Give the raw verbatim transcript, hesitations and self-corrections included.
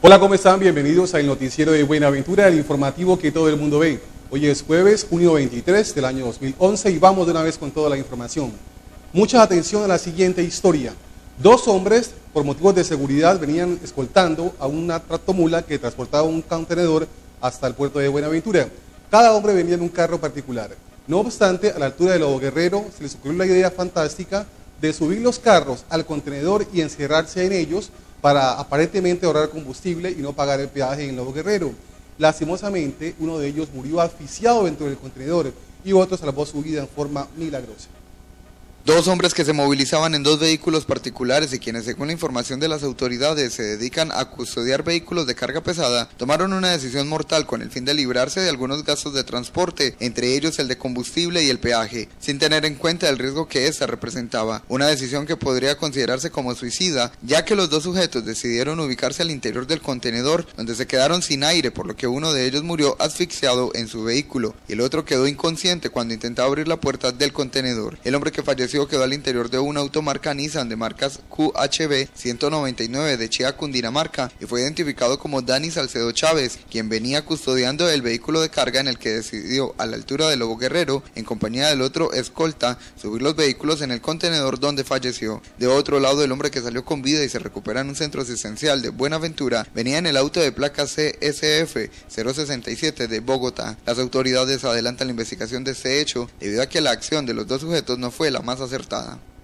Hola, ¿cómo están? Bienvenidos al noticiero de Buenaventura, el informativo que todo el mundo ve. Hoy es jueves, junio veintitrés del año dos mil once y vamos de una vez con toda la información. Mucha atención a la siguiente historia. Dos hombres, por motivos de seguridad, venían escoltando a una tractomula que transportaba un contenedor hasta el puerto de Buenaventura. Cada hombre venía en un carro particular. No obstante, a la altura de Lobo Guerrero se les ocurrió la idea fantástica de subir los carros al contenedor y encerrarse en ellos para aparentemente ahorrar combustible y no pagar el peaje en Lobo Guerrero. Lastimosamente, uno de ellos murió asfixiado dentro del contenedor y otro salvó su vida en forma milagrosa. Dos hombres que se movilizaban en dos vehículos particulares y quienes, según la información de las autoridades, se dedican a custodiar vehículos de carga pesada, tomaron una decisión mortal con el fin de librarse de algunos gastos de transporte, entre ellos el de combustible y el peaje, sin tener en cuenta el riesgo que ésta representaba. Una decisión que podría considerarse como suicida, ya que los dos sujetos decidieron ubicarse al interior del contenedor, donde se quedaron sin aire, por lo que uno de ellos murió asfixiado en su vehículo y el otro quedó inconsciente cuando intentaba abrir la puerta del contenedor. El hombre que falleció quedó al interior de una automarca Nissan de marcas Q H B ciento noventa y nueve de Chía, Cundinamarca, y fue identificado como Dani Salcedo Chávez, quien venía custodiando el vehículo de carga en el que decidió, a la altura de Lobo Guerrero, en compañía del otro escolta, subir los vehículos en el contenedor donde falleció. De otro lado, el hombre que salió con vida y se recupera en un centro asistencial de Buenaventura venía en el auto de placa C S F cero sesenta y siete de Bogotá. Las autoridades adelantan la investigación de este hecho debido a que la acción de los dos sujetos no fue la más acertada.